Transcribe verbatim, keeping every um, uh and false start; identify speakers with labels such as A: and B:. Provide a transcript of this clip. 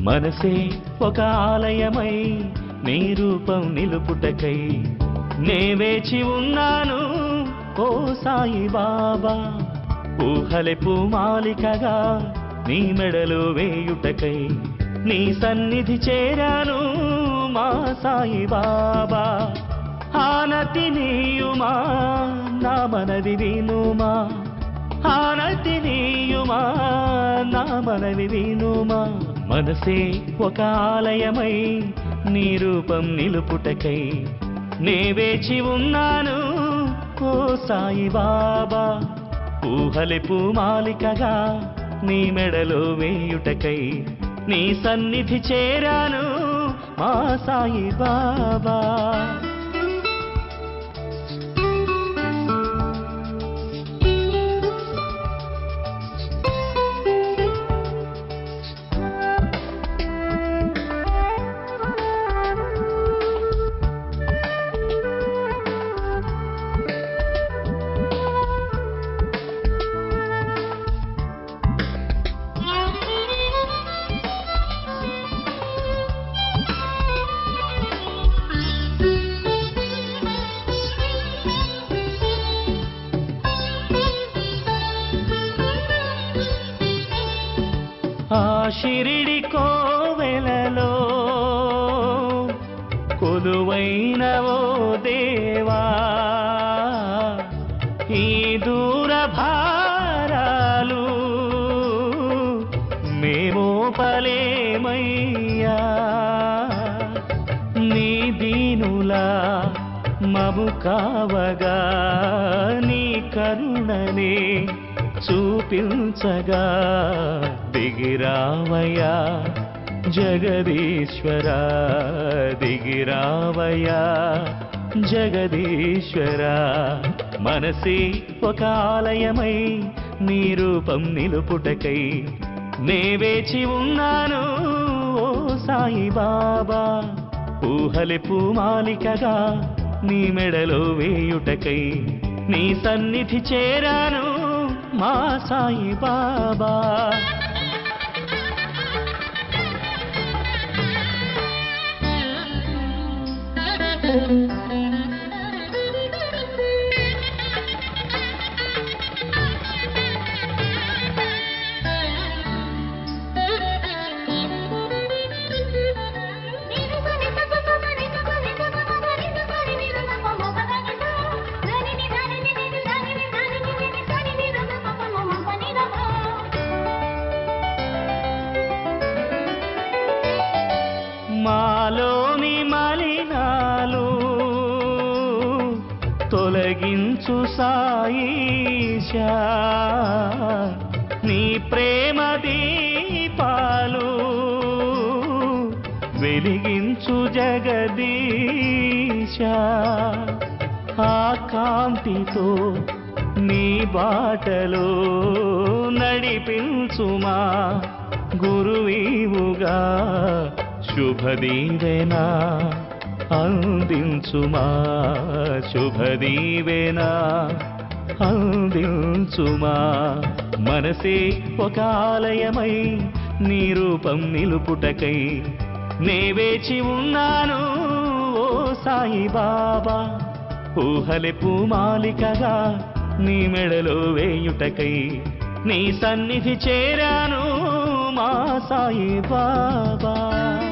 A: మనసే ఒక ఆలయమై నీ రూపం నిలుపుటకై నే వేచి ఉన్నాను ఓ సాయి బాబా ఊహలే పూమాలికగా నీ మెడలో వేయుటకై నీ సన్నిధి చేరాను మా సాయి బాబా ఆనతి నీయుమా నా మనవి వినుమా ఆనతి నీయుమా నా మనవి వినుమా మనసే ఒక ఆలయమై నీ రూపం నిలుపుటకై నే వేచి ఉన్నాను ఓ సాయి బాబా ఊహలే పూమాలికగా నీ మెడలో వేయుటకై నీ సన్నిధి చేరాను మా సాయి బాబా ఆ షిరిడి కోవెలలో కొలువైన ఓ దేవా ఈ దూర భారాలు మేము పలేమయ్యా నీ దీనులా మము కావగా నీ కరుణనే చూపించగా దిగిరావయ్యా జగదీశ్వరా దిగిరావయ్యా జగదీశ్వరా మనసే ఒక ఆలయమై నీ రూపం నిలుపుటకై నే వేచి ఉన్నాను ఓ సాయి బాబా ఊహలే పూమాలికగా నీ మెడలో వేయుటకై నీ సన్నిధి చేరాను మా సాయి బాబా మాలోని మలినాలు తొలగించు సాయిషా నీ ప్రేమ దీపాలు వెలిగించు జగదీశా ఆ కాంతితో నీ బాటలో నడిపించుమా గురువీవుగా శుభదీవెనా అందించుమా శుభదీవెనా అందించుమా మనసే ఒక ఆలయమై నీ రూపం నిలుపుటకై నే వేచి ఉన్నాను ఓ సాయి బాబా ఊహలే పూమాలికగా నీ మెడలో వేయుటకై నీ సన్నిధి చేరాను మా సాయి బాబా